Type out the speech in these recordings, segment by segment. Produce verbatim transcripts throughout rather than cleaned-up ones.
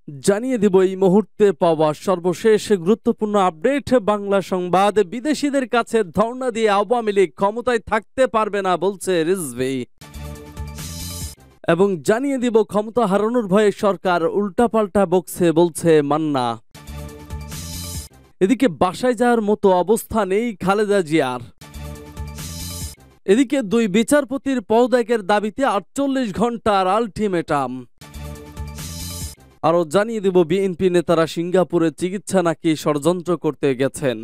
জানিয়ে দিব এই মুহূর্তে পাওয়া সর্বশেষ গুরুত্বপূর্ণ আপডেট বাংলা সংবাদ। বিদেশিদের কাছে ধর্ণা দিয়ে আওয়ামী লীগ ক্ষমতায় থাকতে পারবে না বলছে রিজভী। এবং জানিয়ে দিব ক্ষমতা হারানোর ভয়ে সরকার উল্টাপাল্টা বকছে বলছে মান্না। এদিকে বাসায় যাওয়ার মতো অবস্থা নেই খালেদা জিয়ার। এদিকে দুই বিচারপতির পদত্যাগের দাবিতে আটচল্লিশ ঘন্টার আলটিমেটাম। আরও জানিয়ে দেব বিএনপি নেতারা সিঙ্গাপুরে চিকিৎসা নাকি ষড়যন্ত্র করতে গেছেন।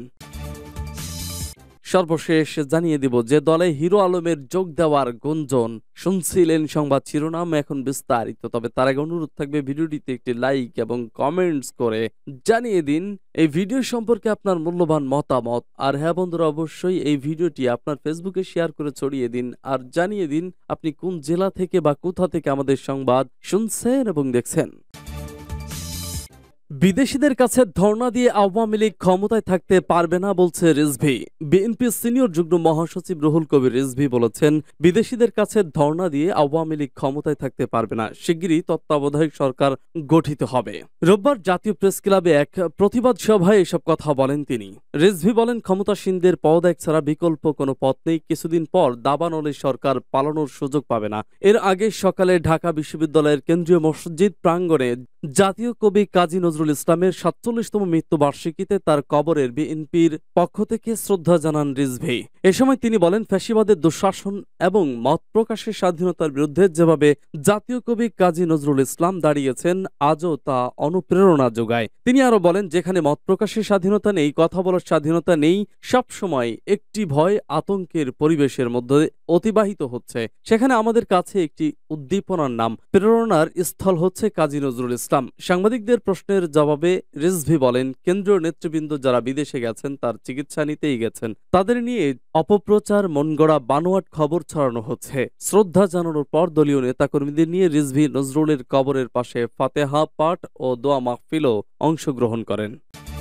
সর্বশেষ জানিয়ে দিব যে দলে হিরো আলমের যোগ দেওয়ার গুঞ্জন শুনছিলেন। সংবাদ শিরোনাম এখন বিস্তারিত। তবে তার আগে অনুরোধ থাকবে ভিডিওটিতে একটি লাইক এবং কমেন্টস করে জানিয়ে দিন এই ভিডিও সম্পর্কে আপনার মূল্যবান মতামত। আর হ্যাঁ বন্ধুরা, অবশ্যই এই ভিডিওটি আপনার ফেসবুকে শেয়ার করে ছড়িয়ে দিন আর জানিয়ে দিন আপনি কোন জেলা থেকে বা কোথা থেকে আমাদের সংবাদ শুনছেন এবং দেখছেন। বিদেশিদের কাছে ধর্ণা দিয়ে আওয়ামী লীগ ক্ষমতায় থাকতে পারবে না বলছে রিজভী। বিএনপির সিনিয়র যুগ্ম মহাসচিব রুহুল কবির রিজভী বলেছেন, বিদেশিদের কাছে ধর্ণা দিয়ে আওয়ামী লীগ ক্ষমতায় থাকতে পারবে না, শিগগিরই তত্ত্বাবধায়ক সরকার গঠিত হবে। রোববার জাতীয় প্রেস ক্লাবে এক প্রতিবাদ সভায় এসব কথা বলেন তিনি। রিজভী বলেন, ক্ষমতাসীনদের পদত্যাগ ছাড়া বিকল্প কোনো পথ নেই। কিছুদিন পর দাবানলের সরকার পালানোর সুযোগ পাবে না। এর আগে সকালে ঢাকা বিশ্ববিদ্যালয়ের কেন্দ্রীয় মসজিদ প্রাঙ্গণে জাতীয় কবি কাজী নজরুল ইসলামের সাতচল্লিশতম মৃত্যুবার্ষিকীতে তার কবরের বিএনপির পক্ষ থেকে শ্রদ্ধা জানান রিজভী। এ সময় তিনি বলেন, ফ্যাসিবাদের দুঃশাসন এবং মত প্রকাশের স্বাধীনতার বিরুদ্ধে যেভাবে জাতীয় কবি কাজী নজরুল ইসলাম দাঁড়িয়েছেন আজও তা অনুপ্রেরণা যোগায়। তিনি আরো বলেন, যেখানে মত প্রকাশের স্বাধীনতা নেই, কথা বলার স্বাধীনতা নেই, সবসময় একটি ভয় আতঙ্কের পরিবেশের মধ্যে অতিবাহিত হচ্ছে, সেখানে আমাদের কাছে একটি উদ্দীপনার নাম, প্রেরণার স্থল হচ্ছে কাজী নজরুল ইসলাম। সাংবাদিকদের প্রশ্নের জবাবে রিজভী বলেন, কেন্দ্রীয় নেতৃবৃন্দ যারা বিদেশে গেছেন তার চিকিৎসা নিতেই গেছেন, তাদের নিয়ে অপপ্রচার মনগড়া বানোয়াট খবর ছড়ানো হচ্ছে। শ্রদ্ধা জানানোর পর দলীয় নেতাকর্মীদের নিয়ে রিজভী নজরুলের কবরের পাশে ফাতেহা পাঠ ও দোয়া মাহফিলও অংশগ্রহণ করেন।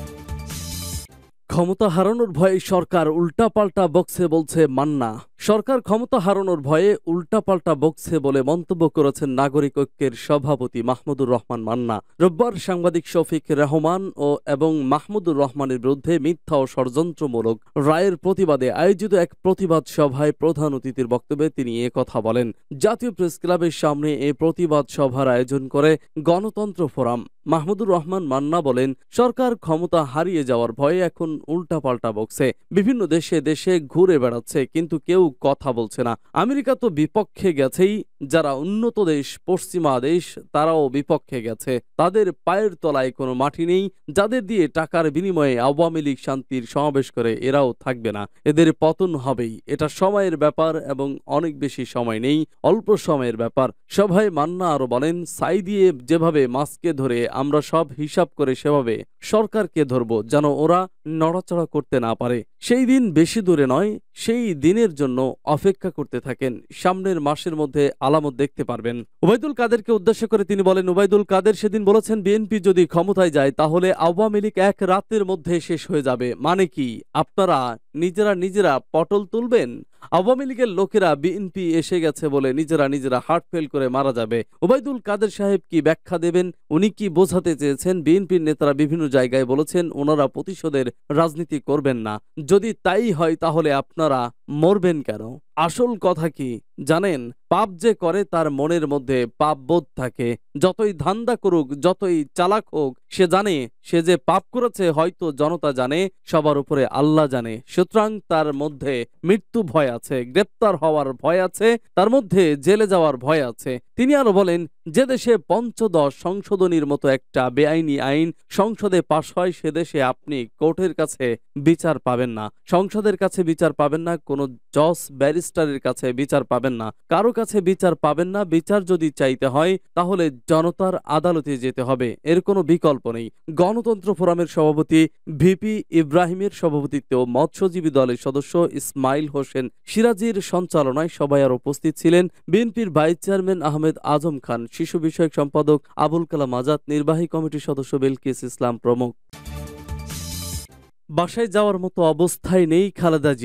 ক্ষমতা হারানোর ভয়ে সরকার উল্টাপাল্টা বকছে বলছে মান্না। সরকার ক্ষমতা হারানোর ভয়ে উল্টাপাল্টা বকছে বলে মন্তব্য করেছেন নাগরিক ঐক্যের সভাপতি মাহমুদুর রহমান মান্না। রোববার সাংবাদিক শফিক রহমান ও এবং মাহমুদুর রহমানের বিরুদ্ধে মিথ্যা ও ষড়যন্ত্রমূলক রায়ের প্রতিবাদে আয়োজিত এক প্রতিবাদ সভায় প্রধান অতিথির বক্তব্যে তিনি এ কথা বলেন। জাতীয় প্রেস ক্লাবের সামনে এ প্রতিবাদ সভার আয়োজন করে গণতন্ত্র ফোরাম। মাহমুদুর রহমান মান্না বলেন, সরকার ক্ষমতা হারিয়ে যাওয়ার ভয়ে এখন উল্টাপাল্টা বকছে, বিভিন্ন দেশে দেশে ঘুরে বেড়াচ্ছে, কিন্তু কেউ কথা বলছে না। আমেরিকা তো বিপক্ষে গেছেই, যারা উন্নত দেশ পশ্চিমা দেশ তারাও বিপক্ষে গেছে, তাদের পায়ের তলায় কোনো মাটি নেই। যাদের দিয়ে টাকার বিনিময়ে আওয়ামী লীগ শান্তির সমাবেশ করে এরাও থাকবে না, এদের পতন হবেই। এটা সময়ের ব্যাপার এবং অনেক বেশি সময় নেই, অল্প সময়ের ব্যাপার। সভায় মান্না আরো বলেন, ছাই দিয়ে যেভাবে মাছকে ধরে আমরা সব হিসাব করে সেভাবে সরকারকে ধরব, যেন ওরা নড়াচড়া করতে না পারে। সেই দিন বেশি দূরে নয়, সেই দিনের জন্য অপেক্ষা করতে থাকেন, সামনের মাসের মধ্যে আলামত দেখতে পারবেন। ওবায়দুল কাদেরকে উদ্দেশ্য করে তিনি বলেন, ওবায়দুল কাদের সেদিন বলেছেন, বিএনপি যদি ক্ষমতায় যায় তাহলে আওয়ামী লীগ এক রাতের মধ্যে শেষ হয়ে যাবে। মানে কি, আপনারা নিজেরা নিজেরা পটল তুলবেন? আওয়ামী লীগের লোকেরা বিএনপি এসে গেছে বলে নিজেরা নিজেরা হার্ট ফেল করে মারা যাবে। ওবায়দুল কাদের সাহেব কি ব্যাখ্যা দেবেন? উনি কি বোঝাতে চেয়েছেন? বিএনপির নেতারা বিভিন্ন জায়গায় বলেছেন ওনারা প্রতিশোধের রাজনীতি করবেন না। যদি তাই হয় তাহলে আপনারা মরবেন কেন? আসল কথা কি জানেন? পাপ যে করে তার মনের মধ্যে পাপ বোধ থাকে। যতই ধান্দা করুক, যতই চালাক হোক, সে জানে সে যে পাপ করেছে, হয়তো জনতা জানে, সবার উপরে আল্লাহ জানে। সুতরাং তার মধ্যে মৃত্যু ভয় আছে, গ্রেপ্তার হওয়ার ভয় আছে, তার মধ্যে জেলে যাওয়ার ভয় আছে। তিনি আরো বলেন, যে দেশে পঞ্চদশ সংশোধনীর মতো একটা বেআইনি আইন সংসদে পাশ হয়, সে দেশে আপনি কোর্টের কাছে বিচার পাবেন না, সংসদের কাছে বিচার পাবেন না, কোনো জজ ব্যারিস্টারের কাছে বিচার পাবেন না, কারো কাছে বিচার পাবেন না। বিচার যদি চাইতে হয় তাহলে জনতার আদালতে যেতে হবে, এর কোনো বিকল্প নেই। গণতন্ত্র ফোরামের সভাপতি ভিপি ইব্রাহিমের সভাপতিত্বে মৎস্যজীবী দলের সদস্য ইসমাইল হোসেন সিরাজির সঞ্চালনায় সবাই আর উপস্থিত ছিলেন বিএনপির ভাইস চেয়ারম্যান আহমেদ আজম খান, শিশু বিষয়ক সম্পাদক আবুল কালাম আজাদ, নির্বাহী কমিটির সদস্য বিলকিস ইসলাম প্রমুখ। বাসায় যাওয়ার মতো অবস্থায় নেই খালেদা জিয়া।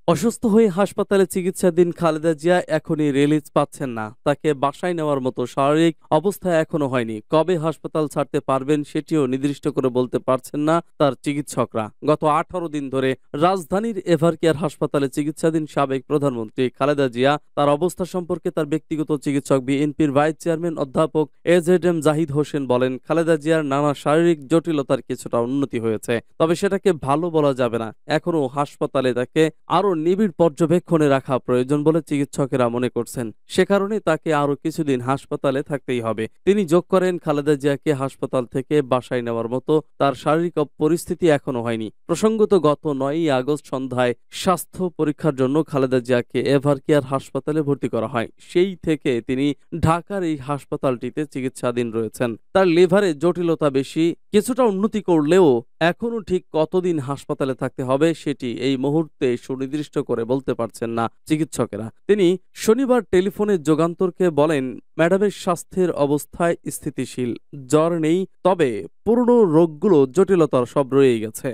অসুস্থ হয়ে হাসপাতালে চিকিৎসাধীন খালেদা জিয়া এখনই রিলিজ পাচ্ছেন না। তাকে বাসায় নেওয়ার মতো শারীরিক অবস্থা এখনো হয়নি। কবে হাসপাতাল ছাড়তে পারবেন সেটিও নির্দিষ্ট করে বলতে পারছেন না তার চিকিৎসকরা। গত আঠারো দিন ধরে রাজধানীর এভারকেয়ার হাসপাতালে চিকিৎসাধীন সাবেক প্রধানমন্ত্রী খালেদা জিয়া তার অবস্থা সম্পর্কে তার ব্যক্তিগত চিকিৎসক বিএনপির ভাইস চেয়ারম্যান অধ্যাপক এজেড এম জাহিদ হোসেন বলেন, খালেদা জিয়ার নানা শারীরিক জটিলতার কিছুটা উন্নতি হয়েছে, তবে সেটাকে ভালো বলা যাবে না। এখনো হাসপাতালে তাকে আরো নিবিড় পর্যবেক্ষণে রাখা প্রয়োজন বলে চিকিৎসকেরা মনে করছেন। সে কারণে তাকে আরো কিছুদিন হাসপাতালে থাকতেই হবে। তিনি যোগ করেন, খালেদা জিয়াকে হাসপাতাল থেকে বাসায় নেওয়ার মতো তার শারীরিক পরিস্থিতি এখনো হয়নি। প্রসঙ্গত, গত নয়ই আগস্ট সন্ধ্যায় স্বাস্থ্য পরীক্ষার জন্য খালেদা জিয়াকে এভারকেয়ার হাসপাতালে ভর্তি করা হয়। সেই থেকে তিনি ঢাকার এই হাসপাতালটিতে চিকিৎসাধীন রয়েছেন। তার লিভারে জটিলতা বেশি, কিছুটা উন্নতি করলেও এখনো ঠিক কতদিন হাসপাতালে থাকতে হবে সেটি এই মুহূর্তে সুনির্দিষ্ট করে বলতে পারছেন না চিকিৎসকেরা। তিনি শনিবার টেলিফোনে যুগান্তরকে বলেন, ম্যাডামের স্বাস্থ্যের অবস্থায় স্থিতিশীল, জ্বর নেই, তবে পুরনো রোগগুলো জটিলতার সব রয়ে গেছে।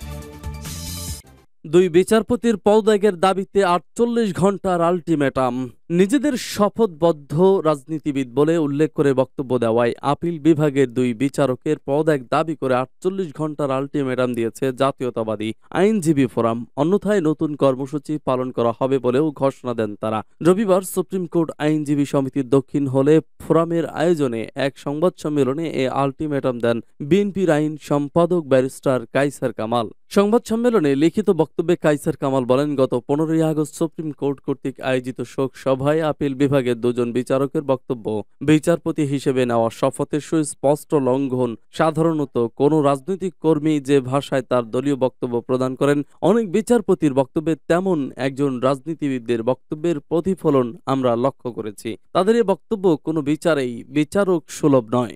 দুই বিচারপতির পদত্যাগের দাবিতে আটচল্লিশ ঘন্টার আল্টিমেটাম। নিজেদের শপথবদ্ধ রাজনীতিবিদ বলে উল্লেখ করে বক্তব্য দেওয়ায় আপিল বিভাগের দুই বিচারকের পদত্যাগ দাবি করে আটচল্লিশ ঘন্টার আল্টিমেটাম দিয়েছে জাতীয়তাবাদী আইনজীবী ফোরাম। অন্যথায় নতুন কর্মসূচি পালন করা হবে বলেও ঘোষণা দেন তারা। রবিবার সুপ্রিম কোর্ট আইনজীবী সমিতির দক্ষিণ হলে ফোরামের আয়োজনে এক সংবাদ সম্মেলনে এ আল্টিমেটাম দেন বিএনপির আইন সম্পাদক ব্যারিস্টার কাইসার কামাল। সংবাদ সম্মেলনে লিখিত বক্তব্যে কাইসার কামাল বলেন, গত পনেরোই আগস্ট সুপ্রিম কোর্ট কর্তৃক আয়োজিত শোক সভায় আপিল বিভাগের দুজন বিচারকের বক্তব্য বিচারপতি হিসেবে নেওয়া শপথের সুস্পষ্ট লঙ্ঘন। সাধারণত কোনো রাজনৈতিক কর্মী যে ভাষায় তার দলীয় বক্তব্য প্রদান করেন, অনেক বিচারপতির বক্তব্যে তেমন একজন রাজনীতিবিদদের বক্তব্যের প্রতিফলন আমরা লক্ষ্য করেছি। তাদের এ বক্তব্য কোনো বিচারেই বিচারক সুলভ নয়।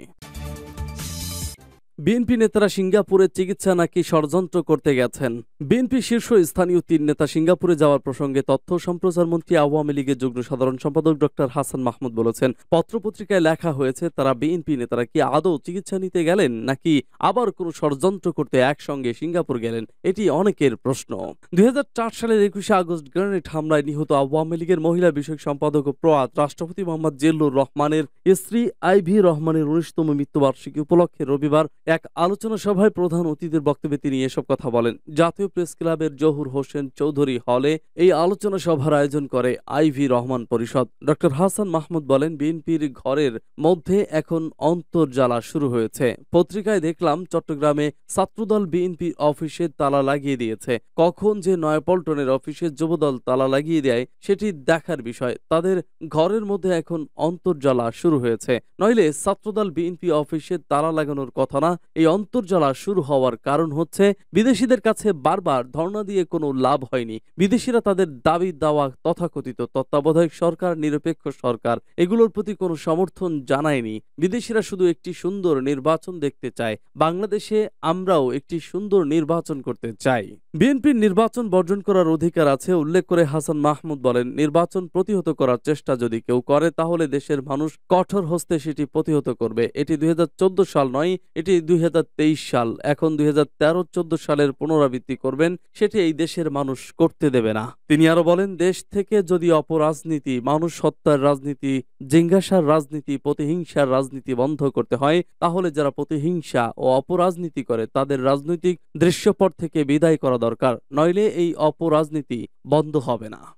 বিএনপি নেতারা সিঙ্গাপুরে চিকিৎসা নাকি ষড়যন্ত্র করতে গেছেন। বিএনপি শীর্ষ স্থানীয় তিন নেতা সিঙ্গাপুরে যাওয়ার প্রসঙ্গে তথ্য সম্প্রচার মন্ত্রী আওয়ামী লীগের যুগ্ম সাধারণ সম্পাদক ডক্টর হাসান মাহমুদ বলেছেন, পত্রপত্রিকায় লেখা হয়েছে তারা বিএনপি নেতারা কি আদৌ চিকিৎসা নিতে গেলেন নাকি আবার কোনো ষড়যন্ত্র করতে একসঙ্গে সিঙ্গাপুর গেলেন, এটি অনেকের প্রশ্ন। দুই হাজার চার সালের একুশে আগস্ট গ্রেনেড হামলায় নিহত আওয়ামী লীগের মহিলা বিষয়ক সম্পাদক ও প্রয়াত রাষ্ট্রপতি মোহাম্মদ জিল্লুর রহমানের স্ত্রী আইভি রহমানের উনিশতম মৃত্যুবার্ষিকী উপলক্ষে রবিবার এক আলোচনা সভায় প্রধান অতিথির বক্তব্যে তিনি এসব কথা বলেন। জাতীয় প্রেস ক্লাবের জহুর হোসেন চৌধুরী হলে এই আলোচনা সভার আয়োজন করে আইভি রহমান পরিষদ। ডক্টর হাসান মাহমুদ বলেন, বিএনপির ঘরের মধ্যে এখন অন্তর্জালা শুরু হয়েছে। পত্রিকায় দেখলাম চট্টগ্রামে ছাত্রদল বিএনপি অফিসে তালা লাগিয়ে দিয়েছে। কখন যে নয়াপল্টনের অফিসে যুবদল তালা লাগিয়ে দেয় সেটি দেখার বিষয়। তাদের ঘরের মধ্যে এখন অন্তর্জালা শুরু হয়েছে, নইলে ছাত্রদল বিএনপি অফিসে তালা লাগানোর কথা না। এই অন্তর্জালা শুরু হওয়ার কারণ হচ্ছে বিদেশিদের কাছে বারবার ধর্ণা দিয়ে কোনো লাভ হয়নি। বিদেশিরা তাদের দাবি দেওয়া তথাকথিত তত্ত্বাবধায়ক সরকার, নিরপেক্ষ সরকার এগুলোর প্রতি কোনো সমর্থন জানায়নি। বিদেশিরা শুধু একটি সুন্দর নির্বাচন দেখতে চায়। বাংলাদেশে আমরাও একটি সুন্দর নির্বাচন করতে চাই। বিএনপির নির্বাচন বর্জন করার অধিকার আছে উল্লেখ করে হাসান মাহমুদ বলেন, নির্বাচন প্রতিহত করার চেষ্টা যদি কেউ করে তাহলে দেশের মানুষ কঠোর হস্তে সেটি প্রতিহত করবে। এটি দুই হাজার চোদ্দ সাল নয়, এটি দুই হাজার তেইশ সাল। এখন দুই হাজার তেরো চোদ্দ সালের পুনরাবৃত্তি করবেন, সেটি এই দেশের মানুষ করতে দেবে না। তিনি আরো বলেন, দেশ থেকে যদি অপরাজনীতি, মানুষ হত্যার রাজনীতি, জিজ্ঞাসার রাজনীতি, প্রতিহিংসার রাজনীতি বন্ধ করতে হয়, তাহলে যারা প্রতিহিংসা ও অপরাজনীতি করে তাদের রাজনৈতিক দৃশ্যপট থেকে বিদায় করা দরকার, নইলে এই অপরাজনীতি বন্ধ হবে না।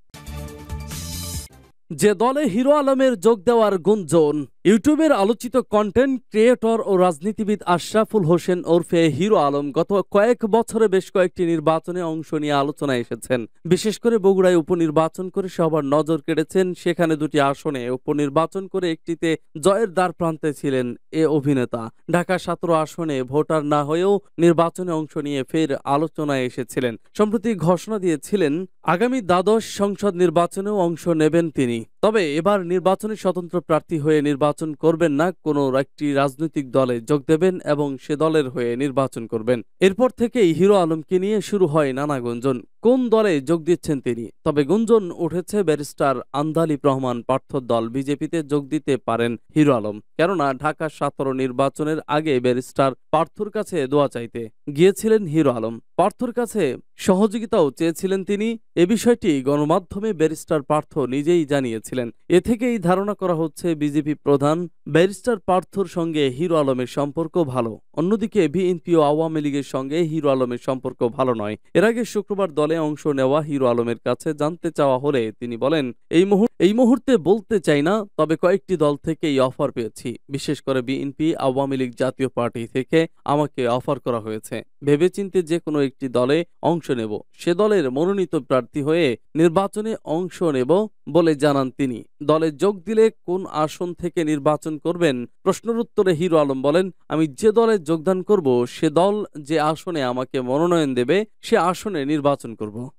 যে দলে হিরো আলমের যোগ দেওয়ার গুঞ্জন। ইউটিউবের আলোচিত কন্টেন্ট ক্রিয়েটর ও রাজনীতিবিদ আশরাফুল হোসেন ওরফে হিরো আলম গত কয়েক বছরে বেশ কয়েকটি নির্বাচনে অংশ নিয়ে আলোচনায় এসেছেন। বিশেষ করে বগুড়ায় উপনির্বাচন করে সবার নজর কেড়েছেন। সেখানে দুটি আসনে উপনির্বাচন করে একটিতে জয়ের দ্বার প্রান্তে ছিলেন এ অভিনেতা। ঢাকা সতেরো আসনে ভোটার না হয়েও নির্বাচনে অংশ নিয়ে ফের আলোচনায় এসেছিলেন। সম্প্রতি ঘোষণা দিয়েছিলেন আগামী দ্বাদশ সংসদ নির্বাচনেও অংশ নেবেন তিনি। তবে এবার নির্বাচনে স্বতন্ত্র প্রার্থী হয়ে নির্বাচন করবেন না, কোনো একটি রাজনৈতিক দলে যোগ দেবেন এবং সে দলের হয়ে নির্বাচন করবেন। এরপর থেকেই হিরো আলমকে নিয়ে শুরু হয় নানা গুঞ্জন। কোন দলে যোগ দিচ্ছেন তিনি? তবে গুঞ্জন উঠেছে ব্যারিস্টার আন্দালিব রহমান পার্থর দল বিজেপিতে যোগ দিতে পারেন হিরো আলম। কেননা ঢাকা সতেরো নির্বাচনের আগে ব্যারিস্টার পার্থর কাছে দোয়া চাইতে গিয়েছিলেন হিরো আলম। পার্থর কাছে সহযোগিতাও চেয়েছিলেন তিনি। এ বিষয়টি গণমাধ্যমে ব্যারিস্টার পার্থ নিজেই জানিয়েছিলেন। এ থেকেই ধারণা করা হচ্ছে বিজেপি প্রধান ব্যারিস্টার পার্থর সঙ্গে হিরো আলমের সম্পর্ক ভালো। অন্যদিকে বিএনপি ও আওয়ামী লীগের সঙ্গে হিরো আলমের সম্পর্ক ভালো নয়। এর আগে শুক্রবার দলে অংশ নেওয়া হিরো আলমের কাছে জানতে চাওয়া হলে তিনি বলেন, এই মুহূর্তে এই মুহূর্তে বলতে চাই না, তবে কয়েকটি দল থেকেই অফার পেয়েছি। বিশেষ করে বিএনপি, আওয়ামী লীগ, জাতীয় পার্টি থেকে আমাকে অফার করা হয়েছে। ভেবেচিন্তে যে কোনো একটি দলে অংশ নেব, সে দলের মনোনীত প্রার্থী হয়ে নির্বাচনে অংশ নেব বলে জানান তিনি। দলে যোগ দিলে কোন আসন থেকে নির্বাচন করবেন প্রশ্নের উত্তরে হিরো আলম বলেন, আমি যে দলে যোগদান করব সে দল যে আসনে আমাকে মনোনয়ন দেবে সে আসনে নির্বাচন করব।